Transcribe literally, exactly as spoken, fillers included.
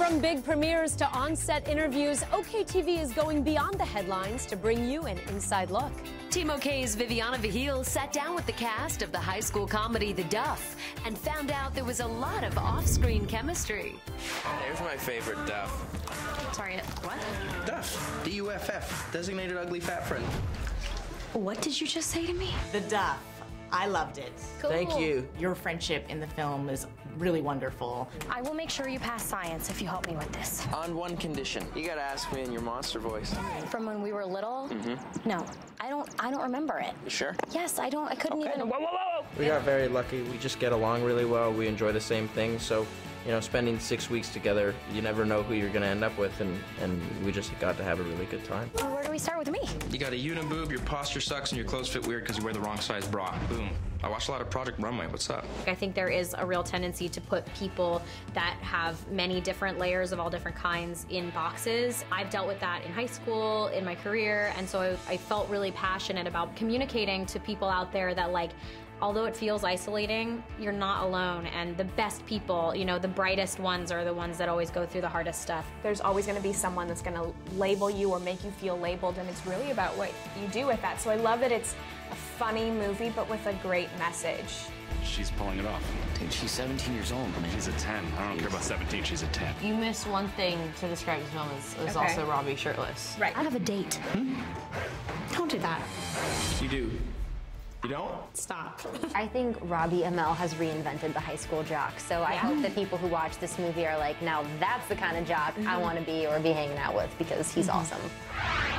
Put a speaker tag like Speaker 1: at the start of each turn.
Speaker 1: From big premieres to on-set interviews, O K T V is going beyond the headlines to bring you an inside look. Team OK's Viviana Vihil sat down with the cast of the high school comedy The Duff and found out there was a lot of off-screen chemistry.
Speaker 2: Here's my favorite Duff.
Speaker 3: Sorry, what?
Speaker 2: Duff. D U F F. Designated ugly fat friend.
Speaker 3: What did you just say to me?
Speaker 4: The Duff. I loved it.
Speaker 1: Cool.
Speaker 2: Thank you.
Speaker 4: Your friendship in the film is really wonderful.
Speaker 3: I will make sure you pass science if you help me with this.
Speaker 2: On one condition. You gotta ask me in your monster voice.
Speaker 3: From when we were little?
Speaker 2: Mm-hmm.
Speaker 3: No, I don't. I don't remember it.
Speaker 2: You sure?
Speaker 3: Yes, I don't. I couldn't
Speaker 2: Okay.
Speaker 3: even.
Speaker 2: Whoa, whoa, whoa!
Speaker 5: We got very lucky. We just get along really well. We enjoy the same things. So, you know, spending six weeks together, you never know who you're going to end up with, and, and we just got to have a really good time.
Speaker 3: Well, where do we start with me?
Speaker 6: You got a uniboob, your posture sucks, and your clothes fit weird because you wear the wrong size bra. Boom. I watched a lot of Project Runway. What's up?
Speaker 7: I think there is a real tendency to put people that have many different layers of all different kinds in boxes. I've dealt with that in high school, in my career, and so I, I felt really passionate about communicating to people out there that, like, although it feels isolating, you're not alone, and the best people, you know, the brightest ones are the ones that always go through the hardest stuff.
Speaker 8: There's always going to be someone that's going to label you or make you feel labeled, and it's really about what you do with that. So I love that it's a funny movie, but with a great message.
Speaker 9: She's pulling it off.
Speaker 2: Dude, she's seventeen years old, man.
Speaker 9: She's a ten. I don't care about seventeen, she's a ten.
Speaker 10: You missed one thing to describe this film as, as
Speaker 8: Okay.
Speaker 10: also Robbie shirtless.
Speaker 8: Right.
Speaker 3: I have a date.
Speaker 2: Hmm?
Speaker 3: Don't do that.
Speaker 2: You do. You don't?
Speaker 8: Stop.
Speaker 11: I think Robbie Amell has reinvented the high school jock. So I
Speaker 8: Yeah.
Speaker 11: hope that people who watch this movie are like, now that's the kind of jock I want to be or be hanging out with, because he's awesome.